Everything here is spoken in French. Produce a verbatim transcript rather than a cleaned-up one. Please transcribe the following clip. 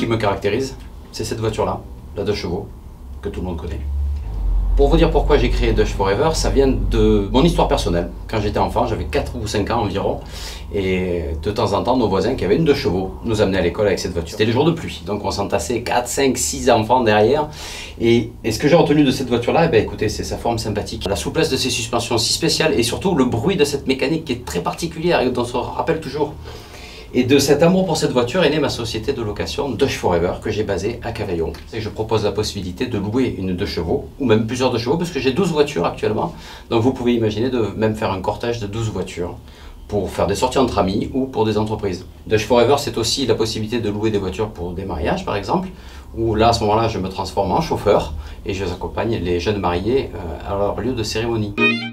me caractérise, c'est cette voiture-là, la deux chevaux, que tout le monde connaît. Pour vous dire pourquoi j'ai créé Dodge Forever, ça vient de mon histoire personnelle. Quand j'étais enfant, j'avais quatre ou cinq ans environ, et de temps en temps, nos voisins qui avaient une deux chevaux nous amenaient à l'école avec cette voiture. C'était les jours de pluie, donc on s'entassait quatre, cinq, six enfants derrière. Et, et ce que j'ai retenu de cette voiture-là, eh ben, écoutez, c'est sa forme sympathique, la souplesse de ses suspensions si spéciales, et surtout le bruit de cette mécanique qui est très particulière et dont on se rappelle toujours. Et de cet amour pour cette voiture est née ma société de location Dodge Forever que j'ai basée à Cavaillon. Et je propose la possibilité de louer une deux chevaux, ou même plusieurs deux chevaux, parce que j'ai douze voitures actuellement. Donc vous pouvez imaginer de même faire un cortège de douze voitures pour faire des sorties entre amis ou pour des entreprises. Dodge Forever, c'est aussi la possibilité de louer des voitures pour des mariages par exemple, où là à ce moment-là je me transforme en chauffeur et je accompagne les jeunes mariés à leur lieu de cérémonie.